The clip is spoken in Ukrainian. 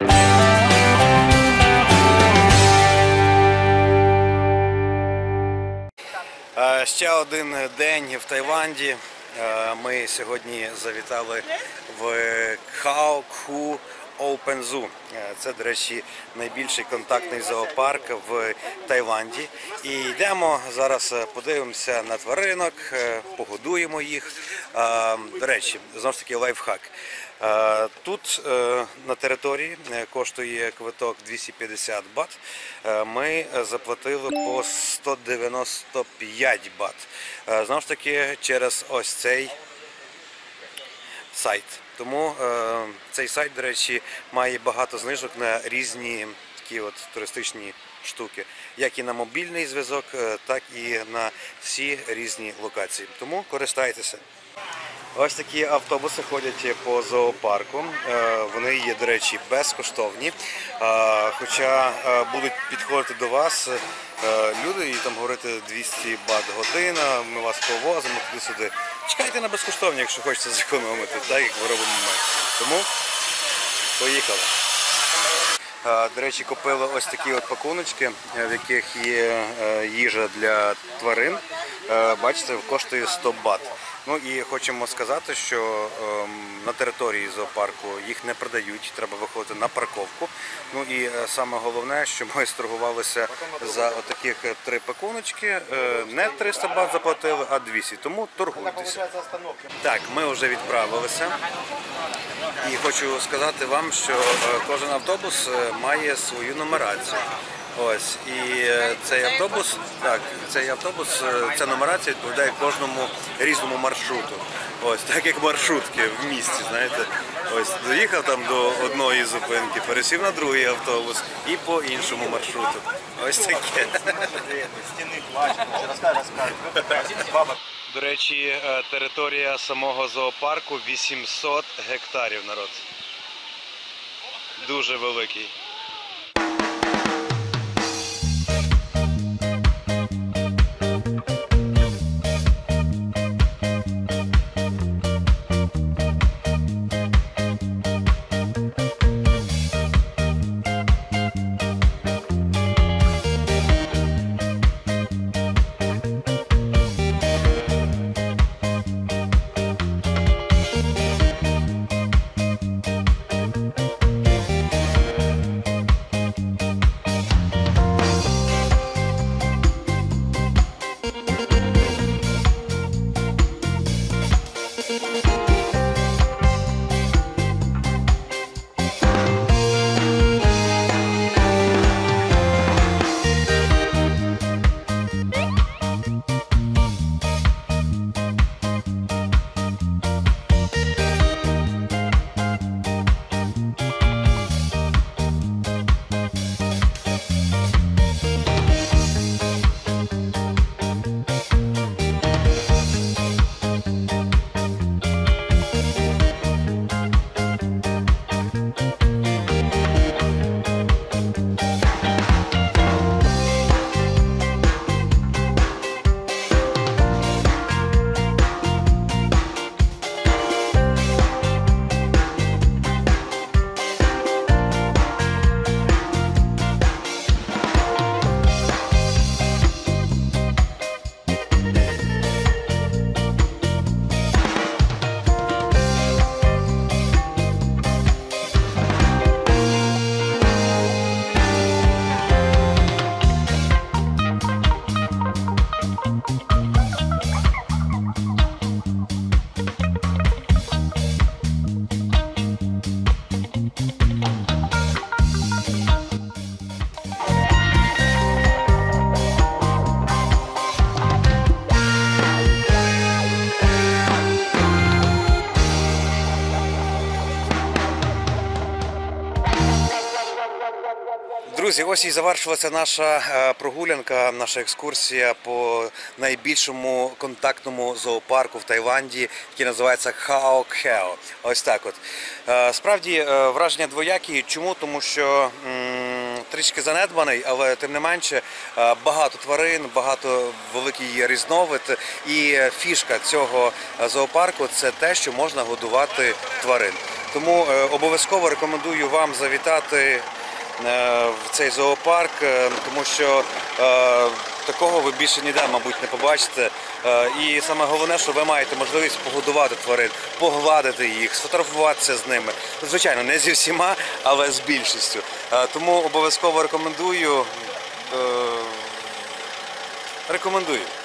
Ще один день в Таїланді. Ми сьогодні завітали в Khao Kho Open Zoo. Це, до речі, найбільший контактний зоопарк в Таїланді. І йдемо зараз, подивимося на тваринок, погодуємо їх. До речі, знову ж таки лайфхак. Тут на території коштує квиток 250 бат. Ми заплатили по 195 бат. Знову ж таки через ось цей сайт. Тому цей сайт, до речі, має багато знижок на різні такі от туристичні штуки. Як і на мобільний зв'язок, так і на всі різні локації. Тому користайтеся. Ось такі автобуси ходять по зоопарку. Вони є, до речі, безкоштовні. Хоча будуть підходити до вас люди і там говорити 200 бат година, ми вас повозимо туди-сюди. Чекайте на безкоштовні, якщо хочете зекономити, так як ми робимо ми. Тому поїхали. До речі, купили ось такі от пакуночки, в яких є їжа для тварин. Бачите, коштує 100 бат. Ну і хочемо сказати, що на території зоопарку їх не продають, треба виходити на парковку. Ну і саме головне, що ми сторгувалися за отаких 3 пакуночки, не 300 бат заплатили, а 200, тому торгуйтеся. Так, ми вже відправилися і хочу сказати вам, що кожен автобус має свою нумерацію. Ось, і цей автобус, ця нумерація відповідає кожному різному маршруту. Ось, так як маршрутки в місті, знаєте. Ось, доїхав там до одної зупинки, пересів на другий автобус і по іншому маршруту. Ось таке. До речі, територія самого зоопарку 800 гектарів, народ. Дуже великий. Друзі, ось і завершилася наша прогулянка, наша екскурсія по найбільшому контактному зоопарку в Таїланді, який називається Khao Kho. Ось так от. Справді враження двоякі. Чому? Тому що трішки занедбаний, але тим не менше багато тварин, багато великий різновид. І фішка цього зоопарку – це те, що можна годувати тварин. Тому обов'язково рекомендую вам завітати в цей зоопарк, тому що такого ви більше ніде, мабуть, не побачите. І саме головне, що ви маєте можливість погодувати тварин, погладити їх, сфотографуватися з ними. Звичайно, не зі всіма, але з більшістю. Тому обов'язково рекомендую. Рекомендую.